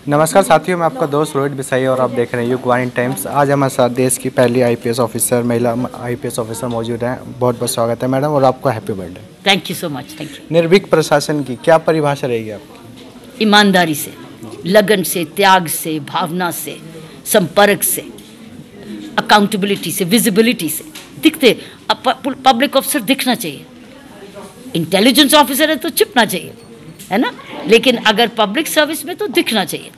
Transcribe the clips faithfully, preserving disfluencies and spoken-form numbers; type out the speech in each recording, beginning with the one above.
नमस्कार साथियों, मैं आपका दोस्त रोहित बिसाई और आप देख रहे हैं युग वन टाइम्स। आज हमारे साथ देश की पहली आईपीएस ऑफिसर, महिला आईपीएस ऑफिसर मौजूद हैं। बहुत बहुत स्वागत है मैडम और आपको happy birthday. Thank you so much. Thank you. निर्भीक प्रशासन की क्या परिभाषा रहेगी आपकी? ईमानदारी से, लगन से, त्याग से, भावना से, संपर्क से, अकाउंटेबिलिटी से, विजिबिलिटी से, दिखते पब्लिक ऑफिसर दिखना चाहिए। इंटेलिजेंस ऑफिसर है तो छिपना चाहिए, है ना, लेकिन अगर पब्लिक सर्विस में तो दिखना चाहिए,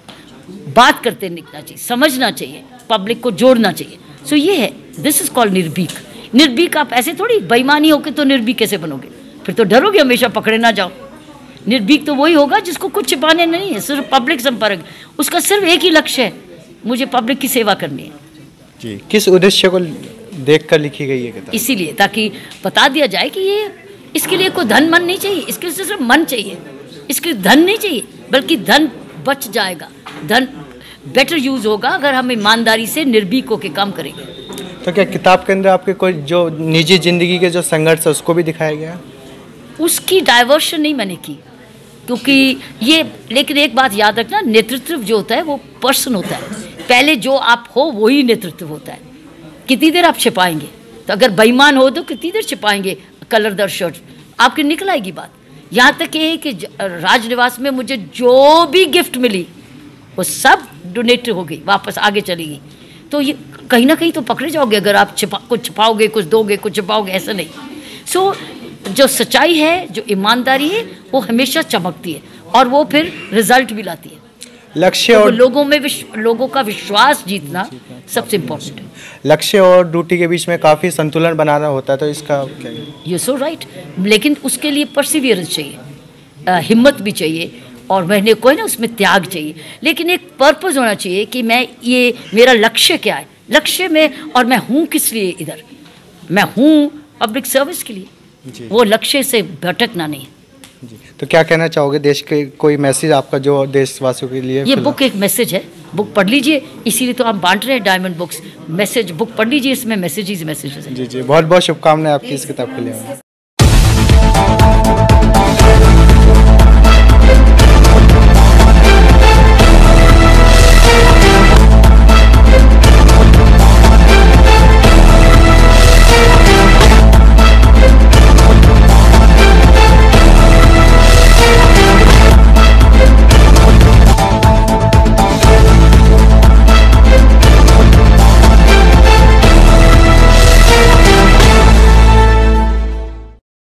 बात करते दिखना चाहिए, समझना चाहिए, पब्लिक को जोड़ना चाहिए। सो so ये है, दिस इज कॉल्ड निर्भीक। निर्भीक आप ऐसे थोड़ी बेईमानी होके तो निर्भीक कैसे बनोगे? फिर तो डरोगे, हमेशा पकड़े ना जाओ। निर्भीक तो वही होगा जिसको कुछ छिपाने नहीं है, सिर्फ पब्लिक संपर्क, उसका सिर्फ एक ही लक्ष्य है, मुझे पब्लिक की सेवा करनी है। जी, किस उद्देश्य को देखकर लिखी गई है किताब? इसीलिए ताकि बता दिया जाए कि ये इसके लिए कोई धन मन नहीं चाहिए, इसके लिए सिर्फ मन चाहिए, इसके लिए धन नहीं चाहिए, बल्कि धन बच जाएगा, धन बेटर यूज होगा अगर हम ईमानदारी से निर्भीक होकर काम करेंगे। तो क्या किताब के अंदर आपके कोई जो निजी जिंदगी के जो संघर्ष है उसको भी दिखाया गया? उसकी डाइवर्शन नहीं मैंने की, क्योंकि ये, लेकिन एक बात याद रखना, नेतृत्व जो होता है वो पर्सन होता है, पहले जो आप हो वही नेतृत्व होता है। कितनी देर आप छिपाएंगे? तो अगर बेईमान हो तो कितनी देर छिपाएंगे कलरदार शर्ट, आपकी निकल आएगी बात। यहाँ तक ये है कि राजनिवास में मुझे जो भी गिफ्ट मिली वो सब डोनेट हो गई, वापस आगे चली गई। तो ये कहीं ना कहीं तो पकड़े जाओगे अगर आप छिपा कुछ छिपाओगे, कुछ दोगे, कुछ छिपाओगे, ऐसा नहीं। सो so, जो सच्चाई है, जो ईमानदारी है, वो हमेशा चमकती है और वो फिर रिजल्ट भी लाती है। लक्ष्य तो और लोगों में लोगों का विश्वास जीतना सबसे इम्पोर्टेंट है। लक्ष्य और ड्यूटी के बीच में काफ़ी संतुलन बनाना होता है, तो इसका क्या? यू सो राइट, लेकिन उसके लिए परसिवियरेंस चाहिए, आ, हिम्मत भी चाहिए, और मैंने कोई ना उसमें त्याग चाहिए, लेकिन एक पर्पस होना चाहिए कि मैं, ये मेरा लक्ष्य क्या है, लक्ष्य में, और मैं हूँ किस लिए इधर, मैं हूँ पब्लिक सर्विस के लिए, वो लक्ष्य से भटकना नहीं है। जी, तो क्या कहना चाहोगे देश के, कोई मैसेज आपका जो देशवासियों के लिए? ये बुक एक मैसेज है, बुक पढ़ लीजिए, इसीलिए तो हम बांट रहे हैं डायमंड बुक्स। मैसेज बुक पढ़ लीजिए, इसमें मैसेज ही मैसेज है। जी जी, बहुत बहुत शुभकामनाएं आपकी इस किताब के लिए।